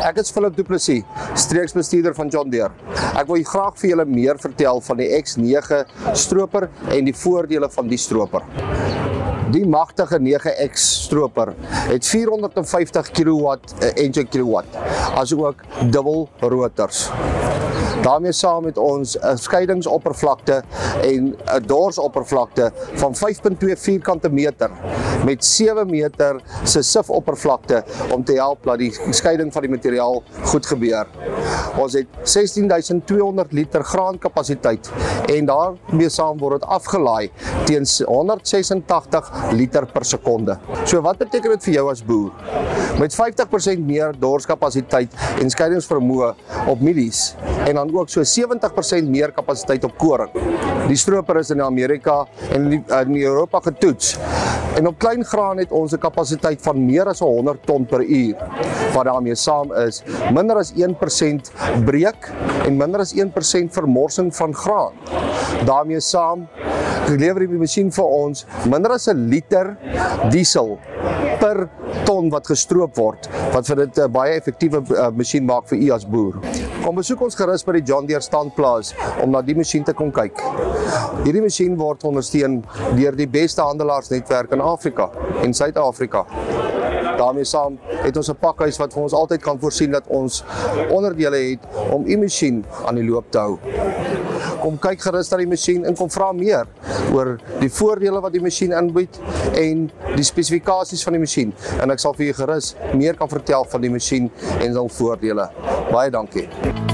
Ek is Plessis, Streeksbestuurder van John Deere. Ek wil graag vir julle meer vertel van die X9 Stroper en die voordele van die stroper. Die magtige 9X Stroper het 450 kW engine kilowatt, asook dubbel rotors. Daarmee saam met ons 'n skeidingsoppervlakte en 'n dorsoppervlakte van 5.2 vierkante meter met 7 meter se sifoppervlakte om te help dat die skeiding van die materiaal goed gebeur. Ons het 16.200 liter graankapasiteit en daarmee saam word dit afgelaai teen 186 liter per sekonde. So wat beteken dit vir jou as boer? Met 50% meer dorskapasiteit en skeidingsvermoë op mielies en dan ook so 70% meer kapasiteit op koring. Die stroper is in Amerika en in Europa getoets. En op klein graan het ons 'n kapasiteit van meer as 100 ton per uur. Wat daarmee saam is, minder as 1% breek en minder as 1% vermorsing van graan. Daarmee saam lewer die masjien vir ons minder as 'n liter diesel per ton wat gestroop word, wat vir dit 'n baie effektiewe masjien maak vir u as boer. Kom besoek ons gerus by die John Deere staanplaas om na die masjien te kom kyk. Hierdie masjien word ondersteun deur die beste handelaarsnetwerk in Afrika en Suid-Afrika. Daarmee saam het ons 'n pakhuis wat vir ons altyd kan voorsien dat ons onderdele het om u masjien aan die loop te hou. Kom kyk gerus na die masjien en kom vra meer oor die voordele wat die masjien aanbied en die spesifikasies van die masjien. En ek sal vir u gerus meer kan vertel van die masjien en sy voordele. Baie dankie.